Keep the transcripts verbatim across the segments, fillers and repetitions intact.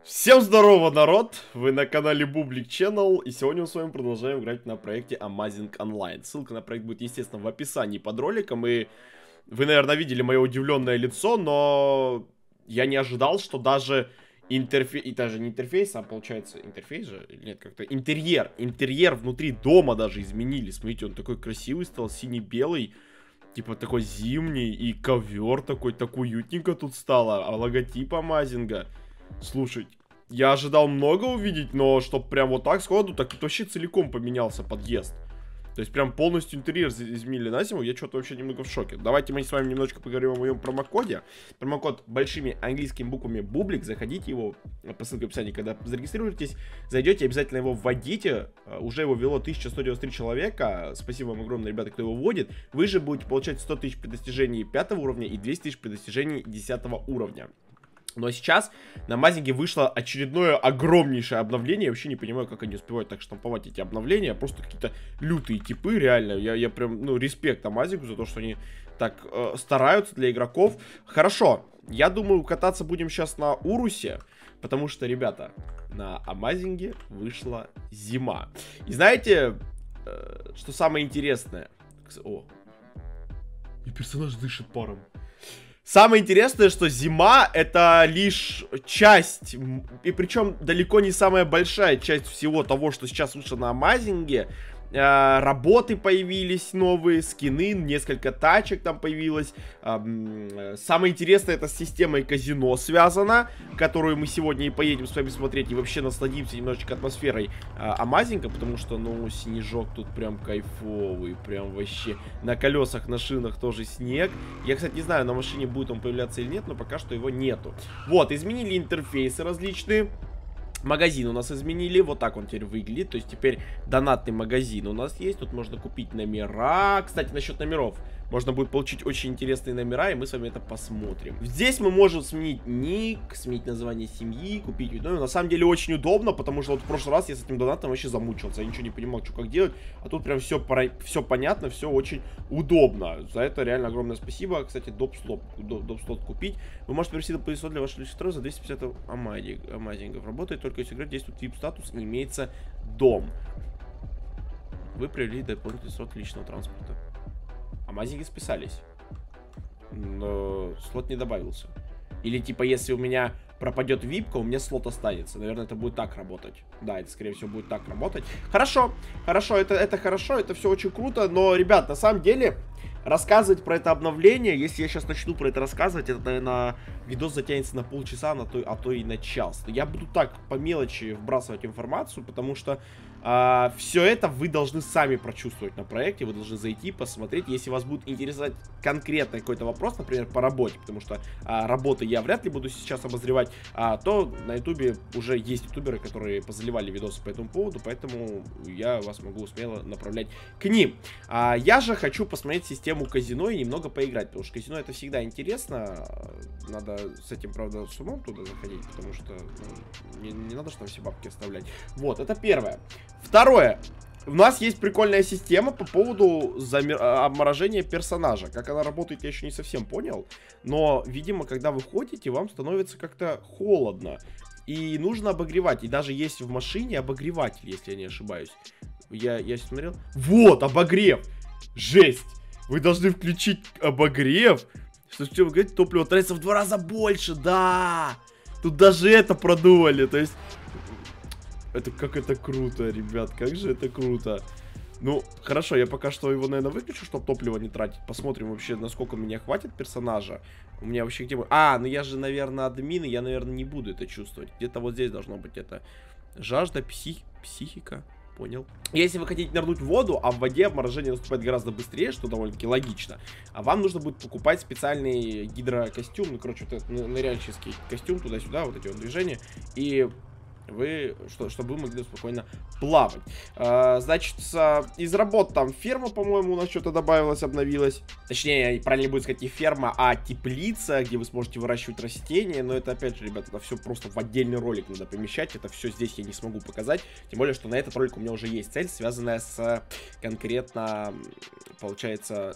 Всем здорово, народ! Вы на канале Бублик Channel, и сегодня мы с вами продолжаем играть на проекте Amazing Online. Ссылка на проект будет, естественно, в описании под роликом, и вы, наверное, видели мое удивленное лицо, но я не ожидал, что даже интерфейс, и даже не интерфейс, а получается интерфейс же, или нет, как-то интерьер, интерьер внутри дома даже изменили. Смотрите, он такой красивый стал, синий-белый, типа такой зимний, и ковер такой, так уютненько тут стало, а логотип Амазинга. Слушай, я ожидал много увидеть, но чтоб прям вот так сходу, так это вообще целиком поменялся подъезд. То есть прям полностью интерьер изменили на зиму, я что-то вообще немного в шоке. Давайте мы с вами немножко поговорим о моем промокоде. Промокод большими английскими буквами Бублик, заходите его по ссылке в описании, когда зарегистрируетесь, зайдете, обязательно его вводите. Уже его ввело тысяча сто девяносто три человека, спасибо вам огромное, ребята, кто его вводит. Вы же будете получать сто тысяч при достижении пятого уровня и двести тысяч при достижении десятого уровня. Но сейчас на Амазинге вышло очередное огромнейшее обновление. Я вообще не понимаю, как они успевают так штамповать эти обновления. Просто какие-то лютые типы, реально. Я, я прям, ну, респект Амазингу за то, что они так э, стараются для игроков. Хорошо, я думаю, кататься будем сейчас на Урусе. Потому что, ребята, на Амазинге вышла зима. И знаете, э, что самое интересное? О, и персонаж дышит паром. Самое интересное, что зима — это лишь часть, и причем далеко не самая большая часть всего того, что сейчас вышло на Амазинге. Работы появились новые, скины, несколько тачек там появилось. Самое интересное, это с системой казино связано, которую мы сегодня и поедем с вами смотреть, и вообще насладимся немножечко атмосферой Амазинга, потому что, ну, снежок тут прям кайфовый, прям вообще. На колесах, на шинах тоже снег. Я, кстати, не знаю, на машине будет он появляться или нет, но пока что его нету. Вот, изменили интерфейсы различные. Магазин у нас изменили, вот так он теперь выглядит. То есть теперь донатный магазин у нас есть. Тут можно купить номера. Кстати, насчет номеров. Можно будет получить очень интересные номера, и мы с вами это посмотрим. Здесь мы можем сменить ник, сменить название семьи, купить номер. На самом деле очень удобно, потому что вот в прошлый раз я с этим донатом вообще замучился. Я ничего не понимал, что как делать. А тут прям все, все понятно, все очень удобно. За это реально огромное спасибо. Кстати, доп-слот доп купить. Вы можете привести доп-слот для вашего личного за двести пятьдесят амазингов. Работает только если играть действует ви ай пи-статус и имеется дом. Вы провели дополнительный слот личного транспорта. Амазинги списались, но слот не добавился. Или типа, если у меня пропадет випка, у меня слот останется. Наверное, это будет так работать. Да, это скорее всего будет так работать. Хорошо, хорошо, это, это хорошо, это все очень круто. Но, ребят, на самом деле, рассказывать про это обновление, если я сейчас начну про это рассказывать, это, наверное, видос затянется на полчаса, на то, а то и на час. Я буду так по мелочи вбрасывать информацию, потому что а, все это вы должны сами прочувствовать на проекте, вы должны зайти, посмотреть. Если вас будет интересовать конкретно какой-то вопрос, например, по работе, потому что а, работы я вряд ли буду сейчас обозревать, а, то на ютубе уже есть ютуберы, которые позаливали видосы по этому поводу, поэтому я вас могу смело направлять к ним. А, я же хочу посмотреть систему казино и немного поиграть, потому что казино это всегда интересно. Надо с этим, правда, с умом туда заходить, потому что ну, не, не надо, что там все бабки оставлять. Вот, это первое. Второе. У нас есть прикольная система по поводу замер... обморожения персонажа. Как она работает, я еще не совсем понял. Но, видимо, когда вы ходите, вам становится как-то холодно. И нужно обогревать. И даже есть в машине обогреватель, если я не ошибаюсь. Я, я смотрел. Вот, обогрев. Жесть. Вы должны включить обогрев. Что, что вы говорите, топливо тратится в два раза больше. Да. Тут даже это продумали. То есть... Это как это круто, ребят, как же это круто. Ну, хорошо, я пока что его, наверное, выключу, чтобы топливо не тратить. Посмотрим вообще, насколько меня хватит персонажа. У меня вообще где... А, ну я же, наверное, админ, и я, наверное, не буду это чувствовать. Где-то вот здесь должно быть это. Жажда, псих... психика. Понял. Если вы хотите нырнуть в воду, а в воде обморожение наступает гораздо быстрее, что довольно-таки логично, а вам нужно будет покупать специальный гидрокостюм, ну, короче, вот этот ныряльческий костюм, туда-сюда, вот эти вот движения, и... Вы, что, чтобы вы могли спокойно плавать. а, Значит, из работ там ферма, по-моему, у нас что-то добавилось, обновилось. Точнее, правильно будет сказать не ферма, а теплица, где вы сможете выращивать растения. Но это, опять же, ребята, это все просто в отдельный ролик надо помещать. Это все здесь я не смогу показать. Тем более, что на этот ролик у меня уже есть цель, связанная с конкретно, получается...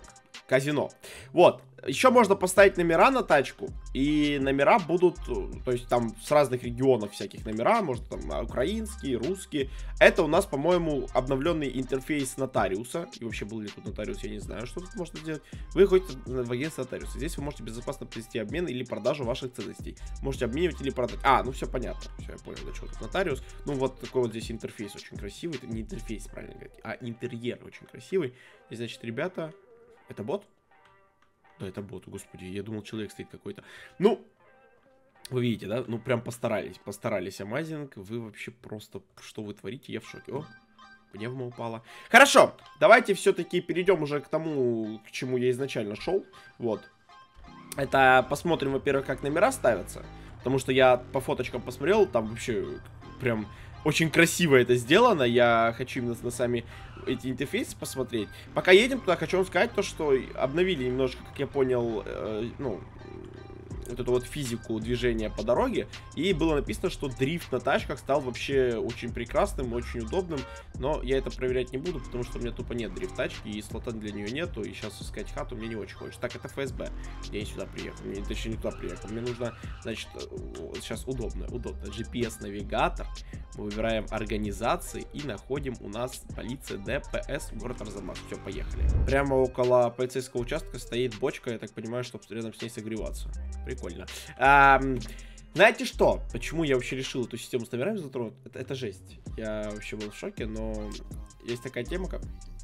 казино. Вот. Еще можно поставить номера на тачку, и номера будут, то есть там с разных регионов всяких номера, может там украинские, русские. Это у нас, по-моему, обновленный интерфейс нотариуса. И вообще был ли тут нотариус, я не знаю, что тут можно сделать. Вы ходите в агентство нотариуса. Здесь вы можете безопасно провести обмен или продажу ваших ценностей. Можете обменивать или продать. А, ну все понятно. Все, я понял, для чего тут нотариус. Ну вот такой вот здесь интерфейс очень красивый. Это не интерфейс, правильно говорить, а интерьер очень красивый. И значит, ребята, это бот? Да, это бот, господи, я думал, человек стоит какой-то. Ну, вы видите, да? Ну, прям постарались, постарались, Amazing. Вы вообще просто, что вы творите, я в шоке. О, пневма упала. Хорошо, давайте все-таки перейдем уже к тому, к чему я изначально шел. Вот. Это посмотрим, во-первых, как номера ставятся. Потому что я по фоточкам посмотрел, там вообще прям... Очень красиво это сделано, я хочу именно на сами эти интерфейсы посмотреть. Пока едем туда, хочу вам сказать то, что обновили немножко, как я понял, э, ну, вот эту вот физику движения по дороге. И было написано, что дрифт на тачках стал вообще очень прекрасным, очень удобным. Но я это проверять не буду, потому что у меня тупо нет дрифт-тачки, и слота для нее нету. И сейчас искать хату мне не очень хочется. Так, это эф эс бэ. Я и сюда приехал. Мне, точнее, не туда приехал. Мне нужно, значит, сейчас удобно, удобно. джи пи эс-навигатор. Мы выбираем организации и находим у нас полиция дэ пэ эс, город Арзамас. Все, поехали. Прямо около полицейского участка стоит бочка, я так понимаю, чтобы рядом с ней согреваться. Прикольно. А, знаете что? Почему я вообще решил эту систему с номерами затронуть? Это, это жесть. Я вообще был в шоке, но есть такая тема, как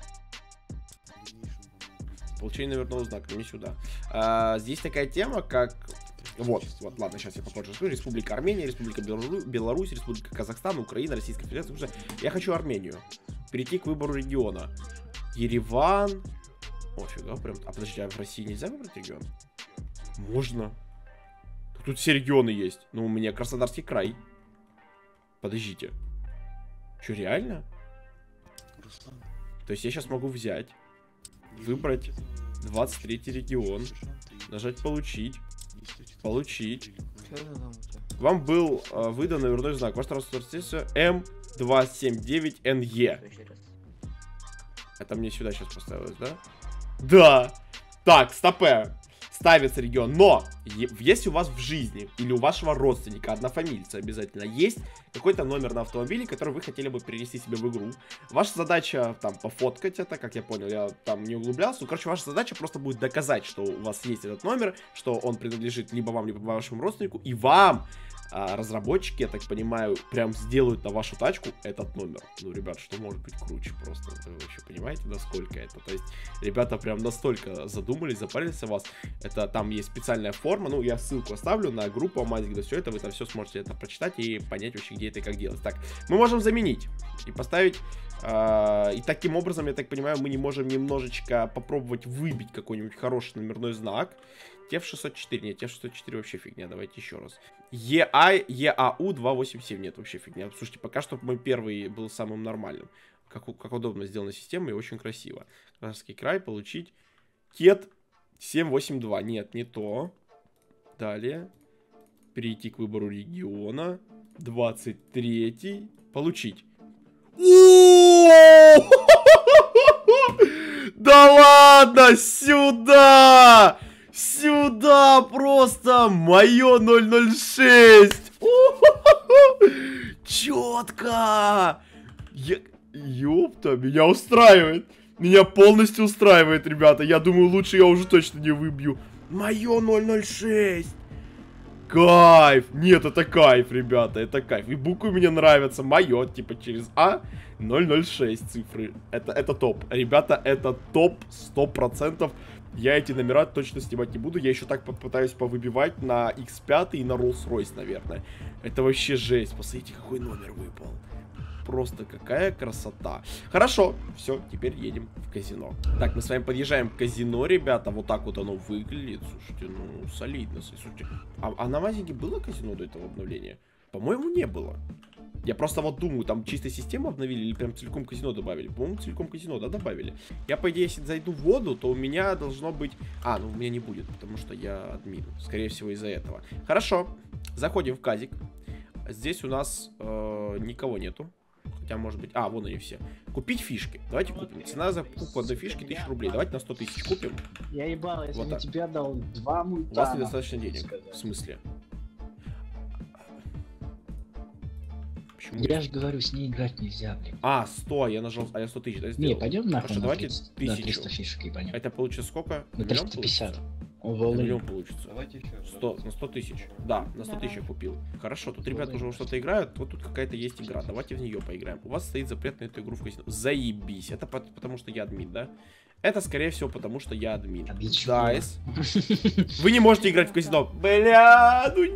получение номерного знака. Не сюда. А, здесь такая тема, как... Вот, вот, ладно, сейчас я попозже расскажу. Республика Армения, Республика Беларусь, Республика Казахстан, Украина, Российская Федерация. Я хочу Армению. Перейти к выбору региона. Ереван. О, фига, прям... А подожди, а в России нельзя выбрать регион? Можно. Тут все регионы есть. Ну, у меня Краснодарский край. Подождите. Что, реально? То есть я сейчас могу взять, выбрать двадцать третий регион, нажать получить. Получить. Вам был э, выдан номерной знак. Ваш транспорт эм двести семьдесят девять эн е. Это мне сюда сейчас поставилось, да? Да. Так, стопэ. Ставится регион. Но, если у вас в жизни или у вашего родственника, однофамильца обязательно, есть какой-то номер на автомобиле, который вы хотели бы перенести себе в игру, ваша задача там пофоткать это, как я понял, я там не углублялся. Ну, короче, ваша задача просто будет доказать, что у вас есть этот номер, что он принадлежит либо вам, либо вашему родственнику, и вам а, разработчики, я так понимаю, прям сделают на вашу тачку этот номер. Ну, ребят, что может быть круче просто? Вы вообще понимаете, насколько это? То есть, ребята прям настолько задумались, запарились о вас. Это там есть специальная форма, ну, я ссылку оставлю на группу Amazing, где все это, вы там все сможете это прочитать и понять вообще, где это и как делать. Так, мы можем заменить и поставить, э, и таким образом, я так понимаю, мы не можем немножечко попробовать выбить какой-нибудь хороший номерной знак. Теф шестьсот четыре, нет, Теф шестьсот четыре вообще фигня, давайте еще раз. е ай, е а у двести восемьдесят семь, нет, вообще фигня. Слушайте, пока что мой первый был самым нормальным. Как, как удобно сделана система и очень красиво. Краснодарский край, получить. Кет семь восемь два, нет, не то. Далее. Перейти к выбору региона. двадцать третий. Получить. Да ладно, сюда! Сюда просто мое ноль ноль шесть. Четко. Я... Ёпта, меня устраивает. Меня полностью устраивает, ребята. Я думаю, лучше я уже точно не выбью. Мое ноль ноль шесть. Кайф. Нет, это кайф, ребята, это кайф. И буквы мне нравятся. Мое, типа через А. ноль ноль шесть цифры. Это, это топ. Ребята, это топ сто процентов. Я эти номера точно снимать не буду. Я еще так попытаюсь повыбивать на икс пять и на Rolls-Royce, наверное. Это вообще жесть. Посмотрите, какой номер выпал. Просто какая красота. Хорошо, все, теперь едем в казино. Так, мы с вами подъезжаем к казино, ребята. Вот так вот оно выглядит. Слушайте, ну, солидно. Слушайте, а, а на Амазинге было казино до этого обновления? По-моему, не было. Я просто вот думаю, там чисто систему обновили или прям целиком казино добавили? По-моему, целиком казино, да, добавили. Я, по идее, если зайду в воду, то у меня должно быть... А, ну у меня не будет, потому что я админ. Скорее всего, из-за этого. Хорошо, заходим в казик. Здесь у нас э, никого нету. Хотя, может быть... А, вон они все. Купить фишки. Давайте купим. Цена за покупку одной фишки тысяча рублей. Давайте на сто тысяч купим. Я ебал, если Вот бы так. тебе отдал два мультана. У вас недостаточно денег. В смысле? Почему? Я же говорю, с ней играть нельзя, блин. А, сто, я нажал, а я сто тысяч, да, сделал? Не, пойдем нахуй Хорошо, на давайте триста, на тысячу. триста фишек ебанем. Это получится сколько? На Миллион триста пятьдесят. получится? О, Миллион получится. Давайте еще. сто, на сто тысяч. Да, на сто тысяч я купил. Хорошо, тут ребята уже во что-то играют. Вот тут какая-то есть игра. Давайте в нее поиграем. У вас стоит запрет на эту игру в казино. Заебись. Это по- потому что я админ, да? Это, скорее всего, потому что я админ. А для чего? Дайс. Вы не можете играть в казино. Бля, ну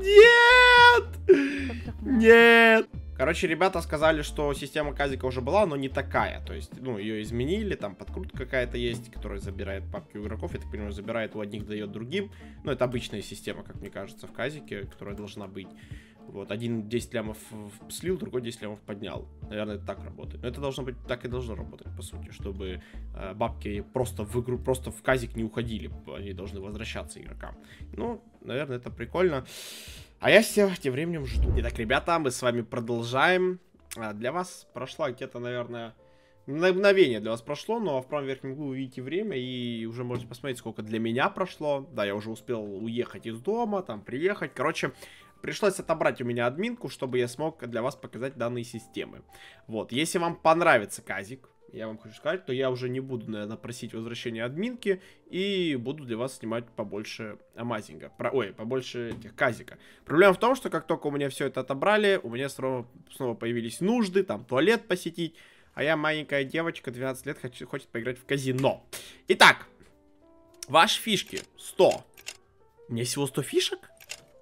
нет! Нет! Короче, ребята сказали, что система казика уже была, но не такая. То есть, ну, ее изменили, там подкрутка какая-то есть, которая забирает папки у игроков. Я так понимаю, забирает у одних, дает другим. Ну, это обычная система, как мне кажется, в казике, которая должна быть. Вот, один десять лямов слил, другой десять лямов поднял. Наверное, это так работает. Но это должно быть, так и должно работать, по сути, чтобы э, бабки просто в игру, просто в казик не уходили. Они должны возвращаться игрокам. Ну, наверное, это прикольно. А я все тем временем жду. Итак, ребята, мы с вами продолжаем. А, для вас прошла где-то, наверное, на мгновение для вас прошло, но в правом верхнем углу вы видите время, и уже можете посмотреть, сколько для меня прошло. Да, я уже успел уехать из дома, там, приехать. Короче, пришлось отобрать у меня админку, чтобы я смог для вас показать данные системы. Вот, если вам понравится казик, я вам хочу сказать, то я уже не буду, наверное, просить возвращения админки и буду для вас снимать побольше амазинга. Про, ой, побольше этих казика. Проблема в том, что как только у меня все это отобрали, у меня снова, снова появились нужды, там, туалет посетить, а я маленькая девочка, двенадцать лет, хочу, хочет поиграть в казино. Итак, ваши фишки сто. У меня всего сто фишек?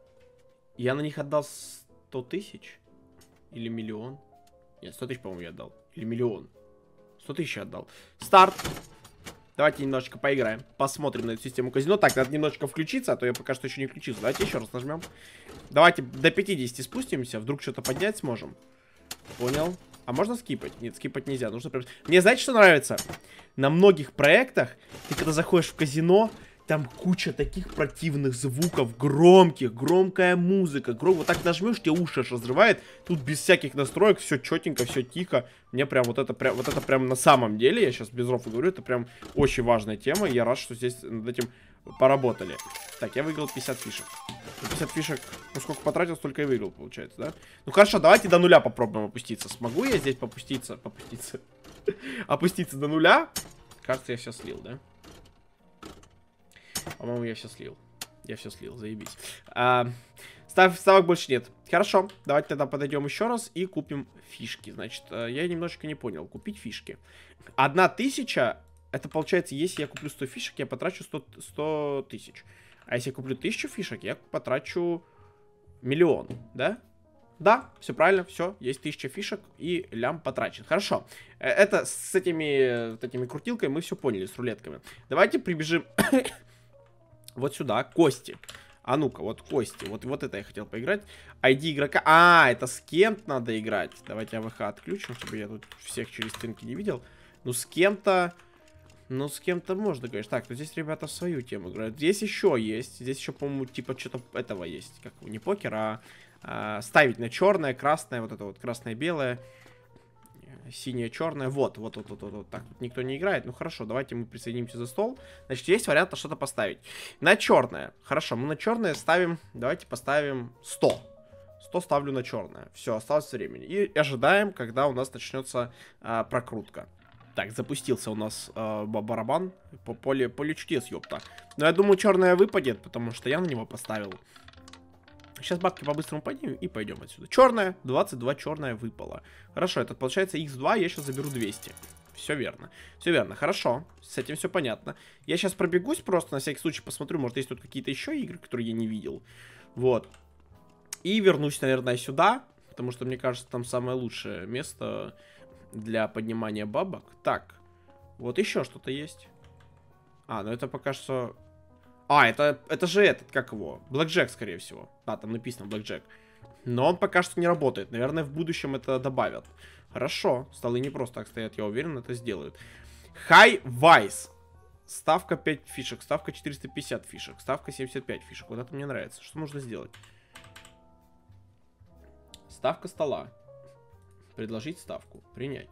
Я на них отдал сто тысяч? Или миллион? Нет, сто тысяч, по-моему, я отдал. Или миллион. сто тысяч отдал. Старт. Давайте немножечко поиграем. Посмотрим на эту систему казино. Так, надо немножечко включиться, а то я пока что еще не включился. Давайте еще раз нажмем. Давайте до пятидесяти спустимся. Вдруг что-то поднять сможем. Понял. А можно скипать? Нет, скипать нельзя. Нужно прям... Мне знаете, что нравится? На многих проектах, ты когда заходишь в казино, там куча таких противных звуков, громких, громкая музыка. Гром... Вот так нажмешь, тебе уши аж разрывает. Тут без всяких настроек, все четенько, все тихо. Мне прям вот это прям, вот это прям на самом деле, я сейчас без рофла говорю, это прям очень важная тема. Я рад, что здесь над этим поработали. Так, я выиграл пятьдесят фишек. пятьдесят фишек, ну сколько потратил, столько и выиграл, получается, да? Ну хорошо, давайте до нуля попробуем опуститься. Смогу я здесь попуститься? Попуститься. Опуститься до нуля? Кажется, я все слил, да? По-моему, я все слил. Я все слил, заебись. А, став, ставок больше нет. Хорошо, давайте тогда подойдем еще раз и купим фишки. Значит, я немножечко не понял. Купить фишки. Одна тысяча, это получается, если я куплю сто фишек, я потрачу сто тысяч. А если я куплю тысячу фишек, я потрачу миллион, да? Да, все правильно, все, есть тысяча фишек и лям потрачен. Хорошо, это с этими, вот этими крутилками мы все поняли, с рулетками. Давайте прибежим... Вот сюда, кости. А ну-ка, вот кости. Вот, вот это я хотел поиграть. ай ди игрока. А, это с кем-то надо играть. Давайте АВХ отключим, чтобы я тут всех через стенки не видел. Ну, с кем-то... Ну, с кем-то можно, конечно. Так, ну здесь ребята в свою тему играют. Здесь еще есть. Здесь еще, по-моему, типа что-то этого есть. Как не покер, а, а ставить на черное, красное. Вот это вот красное-белое. Синяя, черная, вот, вот, вот, вот, вот, вот, так, тут никто не играет, ну хорошо, давайте мы присоединимся за стол, значит, есть вариант на что-то поставить, на черное, хорошо, мы на черное ставим, давайте поставим сто, сто ставлю на черное, все, осталось времени, и ожидаем, когда у нас начнется а, прокрутка. Так, запустился у нас а, барабан, по поле, поле чудес, ёпта, но я думаю, черное выпадет, потому что я на него поставил. Сейчас бабки по-быстрому поднимем и пойдем отсюда. Черная, двадцать два черная выпала. Хорошо, это получается икс два, я сейчас заберу двести. Все верно. Все верно, хорошо. С этим все понятно. Я сейчас пробегусь просто, на всякий случай посмотрю, может есть тут какие-то еще игры, которые я не видел. Вот. И вернусь, наверное, сюда, потому что, мне кажется, там самое лучшее место для поднимания бабок. Так, вот еще что-то есть. А, ну это пока что... А, это, это же этот, как его? Блэкджек, скорее всего. Да, там написано Блэкджек. Но он пока что не работает. Наверное, в будущем это добавят. Хорошо. Столы не просто так стоят, я уверен, это сделают. High Vice. Ставка пять фишек. Ставка четыреста пятьдесят фишек. Ставка семьдесят пять фишек. Вот это мне нравится. Что нужно сделать? Ставка стола. Предложить ставку. Принять.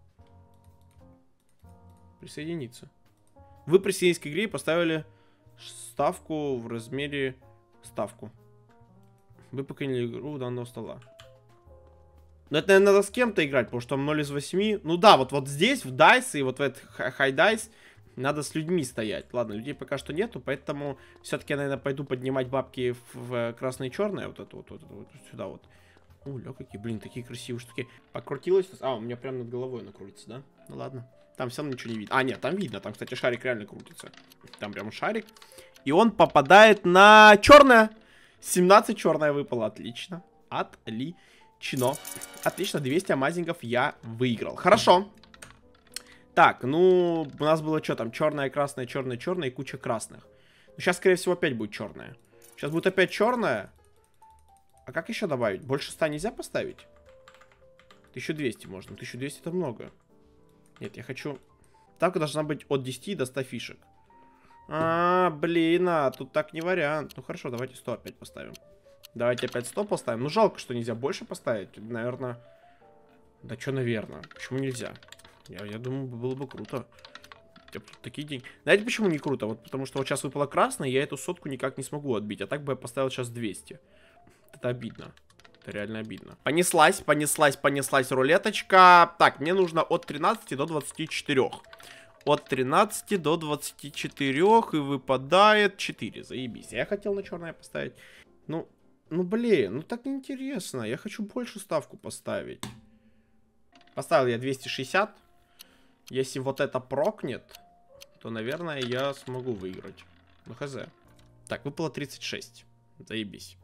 Присоединиться. Вы присоединились к игре и поставили ставку в размере... Ставку. Вы покинули игру у данного стола. Но это, наверное, надо с кем-то играть, потому что там ноль из восьми. Ну да, вот, вот здесь, в Dice и вот в этот High Dice, надо с людьми стоять. Ладно, людей пока что нету, поэтому все-таки я, наверное, пойду поднимать бабки в, в красное и черное. Вот это вот, вот, вот, вот сюда вот. О, ля, какие, блин, такие красивые штуки. Покрутилось. А, у меня прям над головой накрутится, да? Ну ладно. Там все равно ничего не видно. А, нет, там видно. Там, кстати, шарик реально крутится. Там прям шарик. И он попадает на черное. семнадцать черное выпало. Отлично. Отлично. Отлично. двести амазингов я выиграл. Хорошо. Так, ну, у нас было что там? Черное, красное, черное, черное и куча красных. Ну, сейчас, скорее всего, опять будет черное. Сейчас будет опять черное. А как еще добавить? Больше ста нельзя поставить? тысяча двести можно. тысяча двести это много. Нет, я хочу... Ставка должна быть от десяти до ста фишек. А, блин, а тут так не вариант. Ну хорошо, давайте сто опять поставим. Давайте опять сто поставим. Ну жалко, что нельзя больше поставить. Наверное... Да что, наверное? Почему нельзя? Я, я думаю, было бы круто. Такие деньги. Знаете, почему не круто? Вот потому что вот сейчас выпало красное, я эту сотку никак не смогу отбить. А так бы я поставил сейчас двести. Это обидно. Это реально обидно. Понеслась, понеслась, понеслась рулеточка. Так, мне нужно от тринадцати до двадцати четырёх. От тринадцати до двадцати четырёх и выпадает четыре. Заебись. Я хотел на черное поставить. Ну, ну блин, ну так неинтересно. Я хочу больше ставку поставить. Поставил я двести шестьдесят. Если вот это прокнет, то, наверное, я смогу выиграть. Ну, хз. Так, выпало тридцать шесть. Заебись.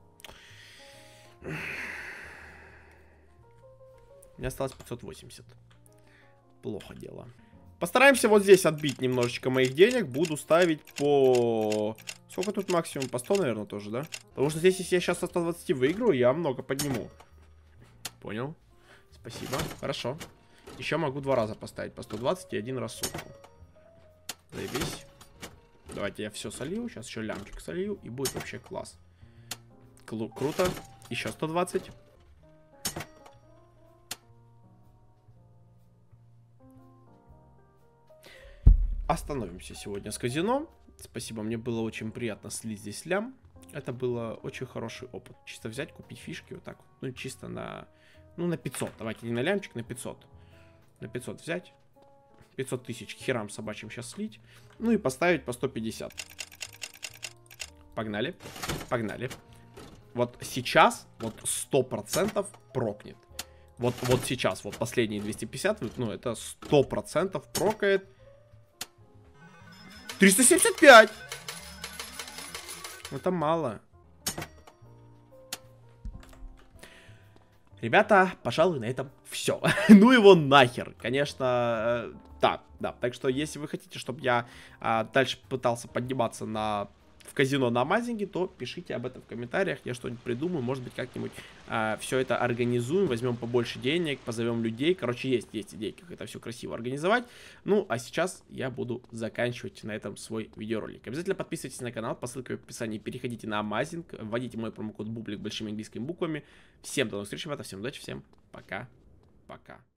Мне осталось пятьсот восемьдесят. Плохо дело. Постараемся вот здесь отбить немножечко моих денег. Буду ставить по... Сколько тут максимум? По сто, наверное, тоже, да? Потому что здесь, если я сейчас со ста двадцати выиграю, я много подниму. Понял. Спасибо. Хорошо. Еще могу два раза поставить по сто двадцать и один раз сотку. Заебись. Давайте я все солью. Сейчас еще лямчик солью. И будет вообще класс. Клу круто. Еще сто двадцать. Остановимся сегодня с казино. Спасибо, мне было очень приятно слить здесь лям. Это было очень хороший опыт. Чисто взять, купить фишки вот так вот. Ну, чисто на... Ну, на пятьсот. Давайте не на лямчик, на пятьсот. На пятьсот взять. пятьсот тысяч к херам собачьим сейчас слить. Ну и поставить по сто пятьдесят. Погнали. Погнали. Вот сейчас вот сто процентов прокнет. Вот, вот сейчас, вот последние двести пятьдесят, ну это сто процентов прокает. триста семьдесят пять! Это мало. Ребята, пожалуй, на этом все. Ну его нахер. Конечно, э, да, да. Так что, если вы хотите, чтобы я э, дальше пытался подниматься на... в казино на амазинге, то пишите об этом в комментариях, я что-нибудь придумаю, может быть, как-нибудь э, все это организуем, возьмем побольше денег, позовем людей, короче, есть, есть идеи, как это все красиво организовать. Ну, а сейчас я буду заканчивать на этом свой видеоролик. Обязательно подписывайтесь на канал, по ссылке в описании, переходите на Amazing, вводите мой промокод Бублик большими английскими буквами. Всем до новых встреч, ребята, всем удачи, всем пока-пока.